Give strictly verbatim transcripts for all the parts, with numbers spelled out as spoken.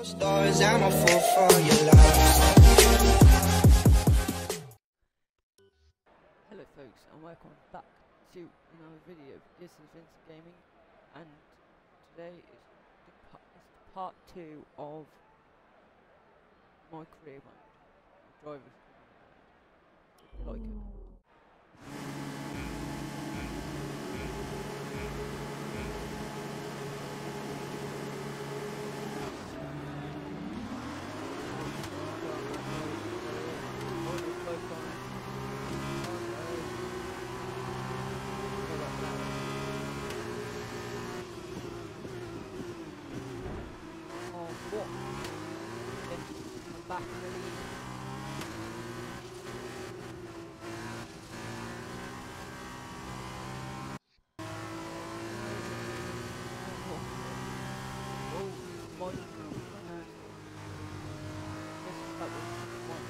Stars, I'm a fool for your love. Hello folks, and welcome back to another video. This is Vincent Gaming, and today is the part, is the part two of my career mode, my driver's career mode. Hope you like it. Back in the lead. Oh, my uh, this is that was one.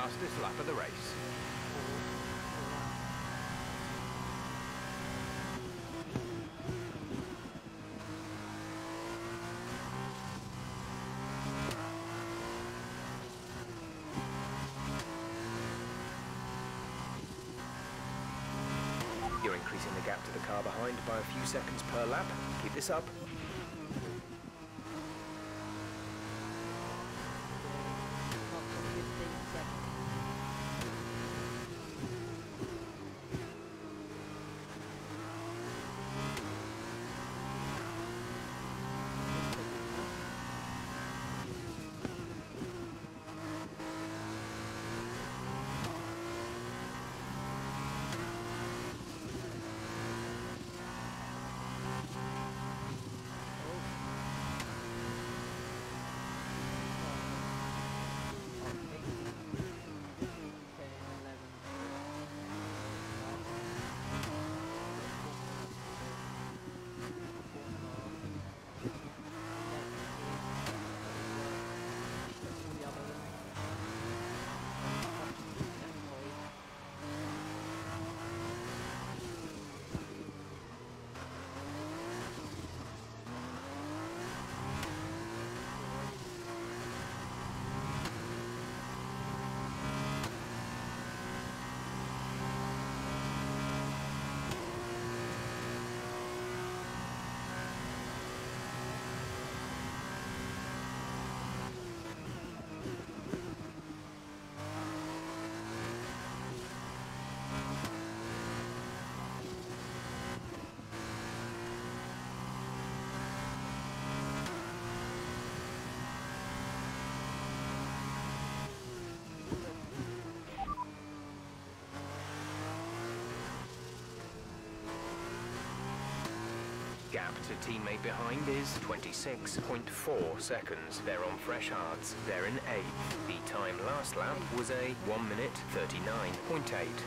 fastest lap of the race. You're increasing the gap to the car behind by a few seconds per lap. Keep this up. Gap to teammate behind is twenty-six point four seconds. They're on fresh hards. They're in eighth. The time last lap was a one minute thirty-nine point eight.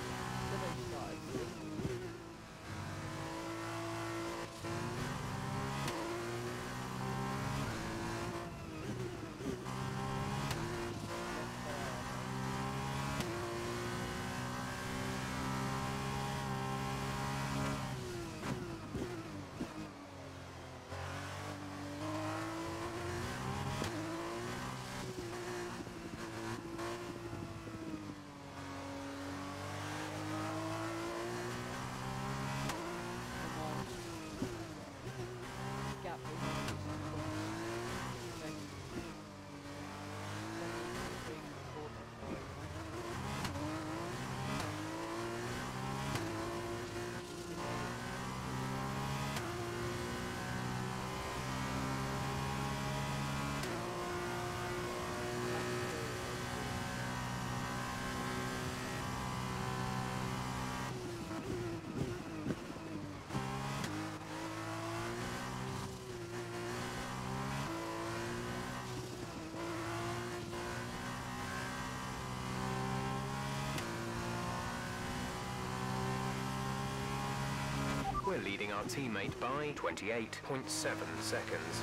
We're leading our teammate by twenty-eight point seven seconds.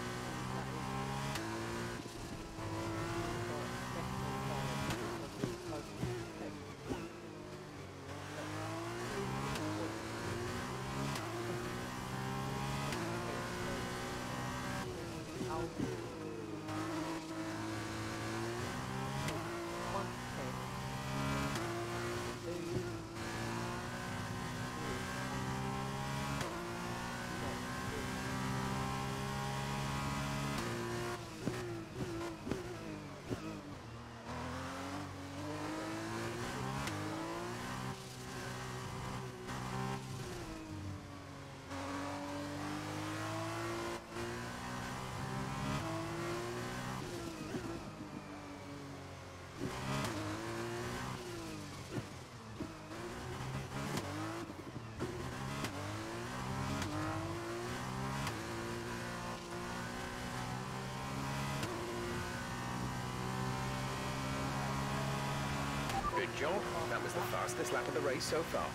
Good job. That was the fastest lap of the race so far.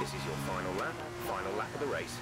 This is your final lap, final lap of the race.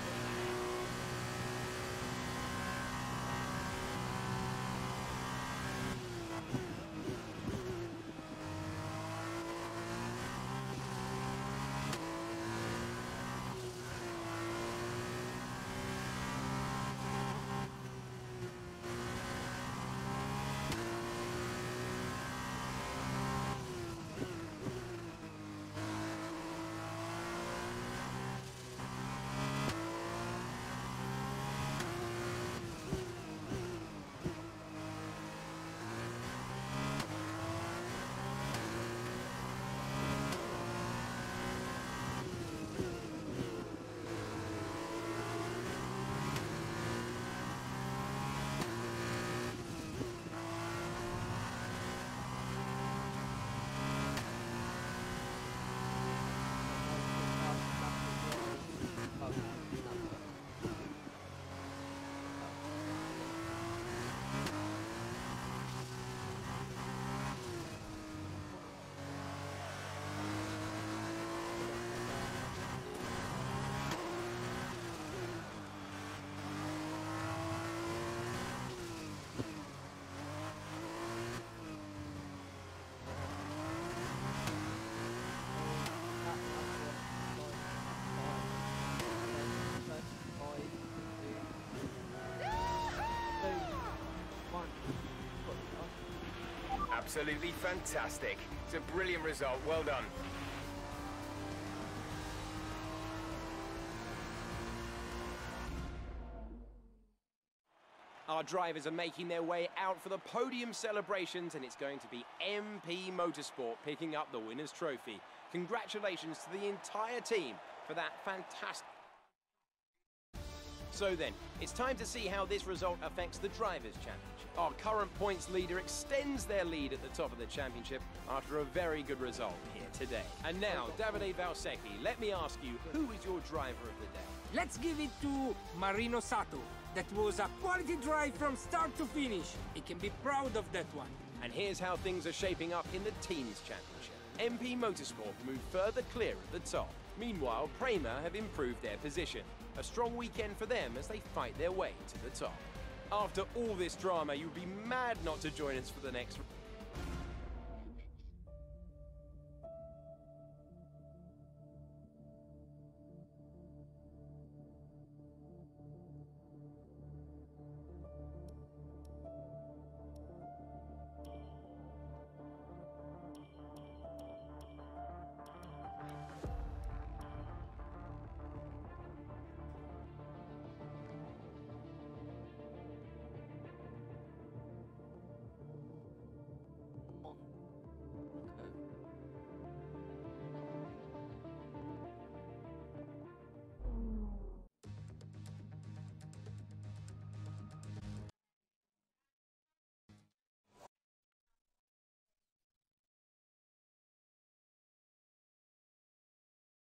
Absolutely fantastic. It's a brilliant result. Well done. Our drivers are making their way out for the podium celebrations, and it's going to be M P Motorsport picking up the winner's trophy. Congratulations to the entire team for that fantastic... So then, it's time to see how this result affects the Drivers' Championship. Our current points leader extends their lead at the top of the championship after a very good result here today. And now, Davide Valsecchi, let me ask you, who is your driver of the day? Let's give it to Marino Sato. That was a quality drive from start to finish. He can be proud of that one. And here's how things are shaping up in the Teams Championship. M P Motorsport move further clear at the top. Meanwhile, Prema have improved their position. A strong weekend for them as they fight their way to the top. After all this drama, you'd be mad not to join us for the next...